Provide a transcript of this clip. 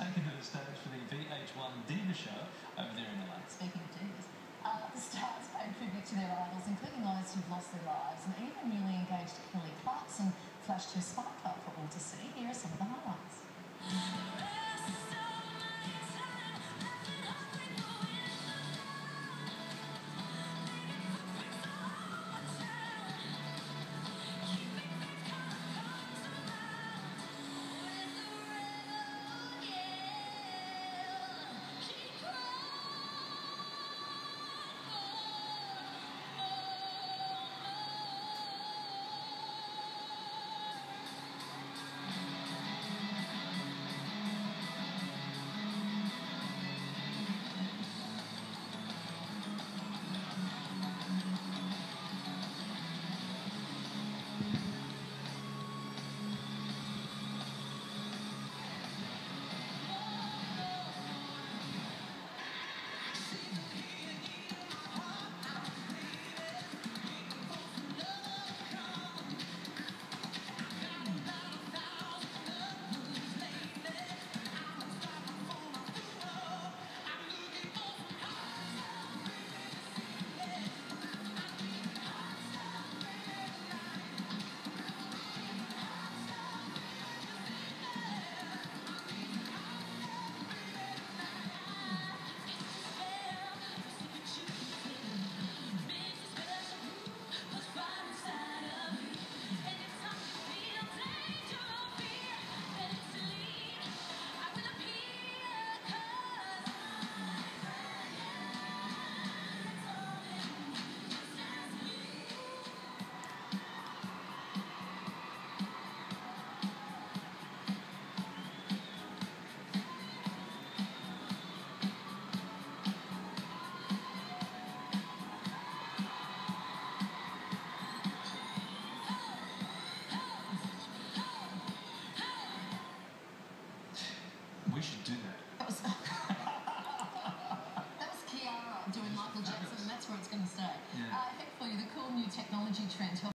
taken to the stage for the VH1 Diva show over there in LA. Speaking of divas, the stars paid tribute to their idols, including those who've lost their lives, and even newly engaged Kelly Clarkson flashed her sparkler for all to see. Here are some of the highlights. We should do that. That was Kiara doing Michael Jackson, and that's where it's going to stay. Yeah. Heck for you, the cool new technology trend